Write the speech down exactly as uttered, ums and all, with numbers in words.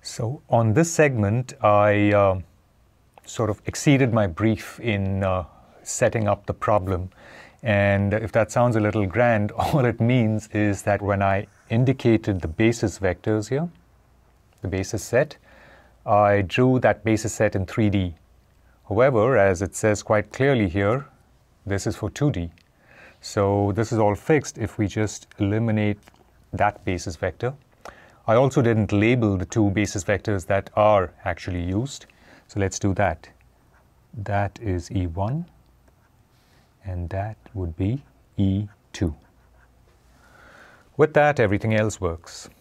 So on this segment, I uh, sort of exceeded my brief in uh, setting up the problem. And if that sounds a little grand, all it means is that when I indicated the basis vectors here, the basis set, I drew that basis set in three D. However, as it says quite clearly here, this is for two D. So this is all fixed if we just eliminate that basis vector. I also didn't label the two basis vectors that are actually used. So let's do that. That is E one, and that would be E two. With that, everything else works.